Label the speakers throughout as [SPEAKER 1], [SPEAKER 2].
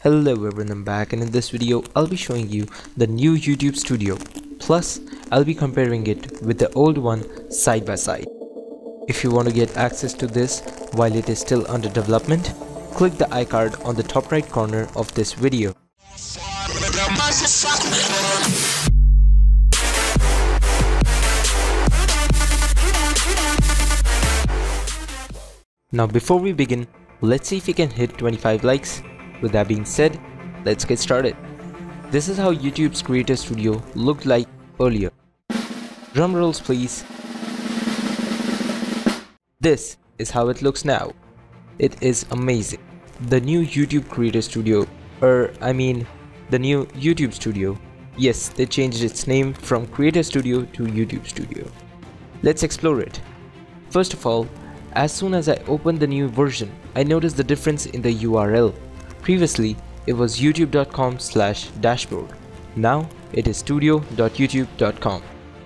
[SPEAKER 1] Hello everyone, I'm back, and in this video I'll be showing you the new YouTube Studio. Plus, I'll be comparing it with the old one side by side. If you want to get access to this while it is still under development, click the iCard on the top right corner of this video. Now before we begin, let's see if we can hit 25 likes. With that being said, let's get started. This is how YouTube's Creator Studio looked like earlier. Drum rolls please. This is how it looks now. It is amazing. The new YouTube Creator Studio, the new YouTube Studio. Yes, they changed its name from Creator Studio to YouTube Studio. Let's explore it. First of all, as soon as I opened the new version, I noticed the difference in the URL. Previously, it was youtube.com/dashboard. Now, it is studio.youtube.com.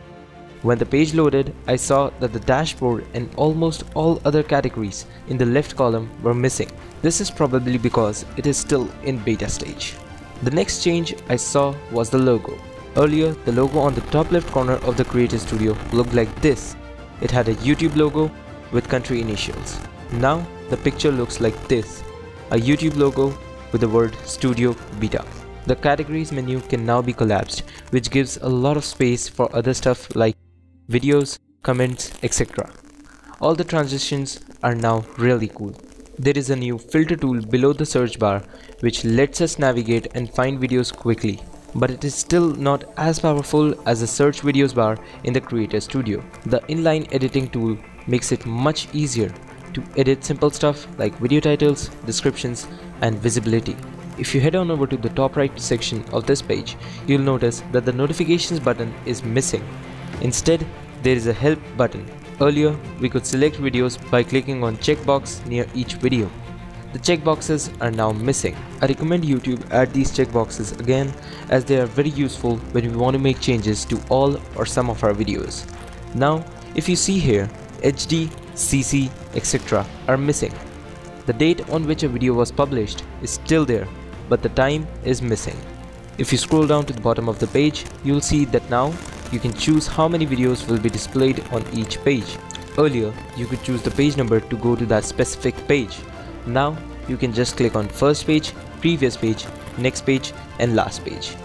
[SPEAKER 1] When the page loaded, I saw that the dashboard and almost all other categories in the left column were missing. This is probably because it is still in beta stage. The next change I saw was the logo. Earlier, the logo on the top left corner of the Creator Studio looked like this. It had a YouTube logo with country initials. Now the picture looks like this, a YouTube logo with the word Studio Beta. The categories menu can now be collapsed, which gives a lot of space for other stuff like videos, comments, etc. All the transitions are now really cool. There is a new filter tool below the search bar which lets us navigate and find videos quickly, but it is still not as powerful as the search videos bar in the Creator Studio. The inline editing tool makes it much easier to edit simple stuff like video titles, descriptions, and visibility. If you head on over to the top right section of this page, you'll notice that the notifications button is missing. Instead, there is a help button. Earlier, we could select videos by clicking on checkbox near each video. The checkboxes are now missing. I recommend YouTube add these checkboxes again, as they are very useful when we want to make changes to all or some of our videos. Now, if you see here, HD, CC, etc. are missing. The date on which a video was published is still there, but the time is missing. If you scroll down to the bottom of the page, you'll see that now you can choose how many videos will be displayed on each page. Earlier, you could choose the page number to go to that specific page. Now, you can just click on first page, previous page, next page, and last page.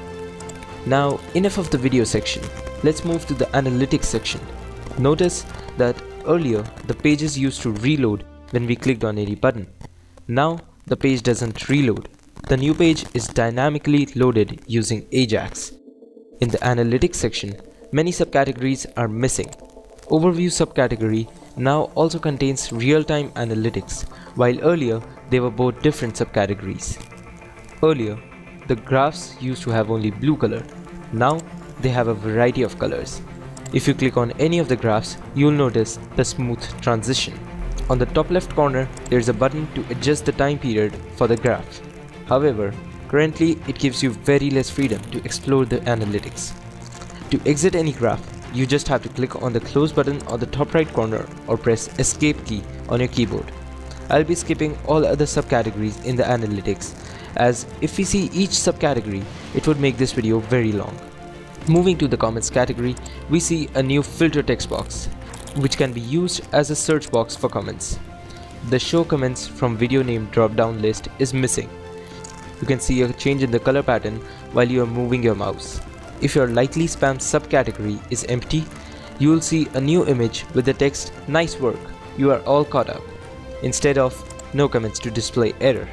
[SPEAKER 1] Now, enough of the video section. Let's move to the analytics section. Notice that earlier, the pages used to reload when we clicked on any button. Now, the page doesn't reload. The new page is dynamically loaded using Ajax. In the analytics section, many subcategories are missing. Overview subcategory now also contains real-time analytics, while earlier they were both different subcategories. Earlier, the graphs used to have only blue color. Now, they have a variety of colors. If you click on any of the graphs, you'll notice the smooth transition. On the top left corner, there's a button to adjust the time period for the graph. However, currently it gives you very less freedom to explore the analytics. To exit any graph, you just have to click on the close button on the top right corner or press escape key on your keyboard. I'll be skipping all other subcategories in the analytics, as if we see each subcategory, it would make this video very long. Moving to the comments category, we see a new filter text box, which can be used as a search box for comments. The show comments from video name drop-down list is missing. You can see a change in the color pattern while you are moving your mouse. If your likely spam subcategory is empty, you will see a new image with the text "Nice work, you are all caught up," instead of "No comments to display error."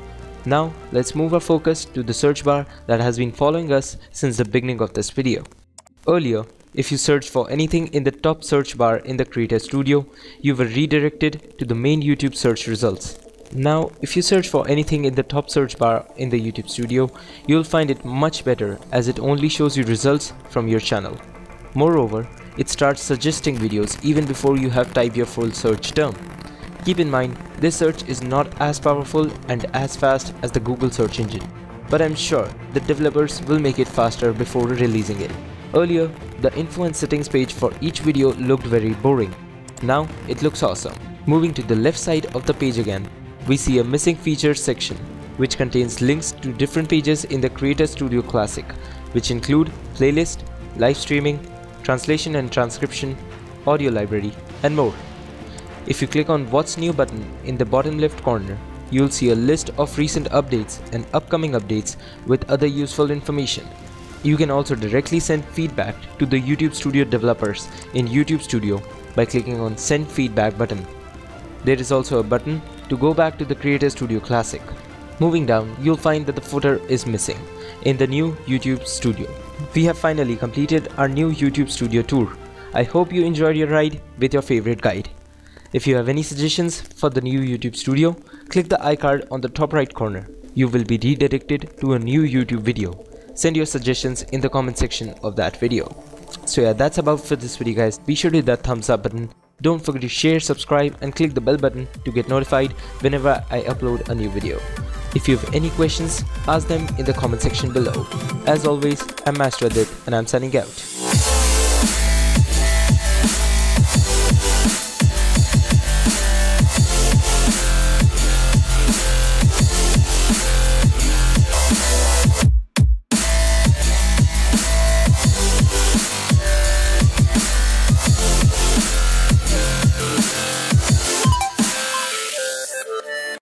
[SPEAKER 1] Now, let's move our focus to the search bar that has been following us since the beginning of this video. Earlier, if you searched for anything in the top search bar in the Creator Studio, you were redirected to the main YouTube search results. Now, if you search for anything in the top search bar in the YouTube Studio, you'll find it much better as it only shows you results from your channel. Moreover, it starts suggesting videos even before you have typed your full search term. Keep in mind, this search is not as powerful and as fast as the Google search engine, but I'm sure the developers will make it faster before releasing it. Earlier, the info and settings page for each video looked very boring. Now, it looks awesome. Moving to the left side of the page again, we see a missing features section. which contains links to different pages in the Creator Studio Classic, which include playlist, live streaming, translation and transcription, audio library, and more. If you click on What's New button in the bottom left corner, you'll see a list of recent updates and upcoming updates with other useful information. You can also directly send feedback to the YouTube Studio developers in YouTube Studio by clicking on Send Feedback button. There is also a button to go back to the Creator Studio Classic. Moving down, you'll find that the footer is missing in the new YouTube Studio. We have finally completed our new YouTube Studio tour. I hope you enjoyed your ride with your favorite guide. If you have any suggestions for the new YouTube Studio, click the iCard on the top right corner. You will be redirected to a new YouTube video. Send your suggestions in the comment section of that video. So yeah, that's about for this video guys. Be sure to hit that thumbs up button. Don't forget to share, subscribe and click the bell button to get notified whenever I upload a new video. If you have any questions, ask them in the comment section below. As always, I'm Master Adit and I'm signing out.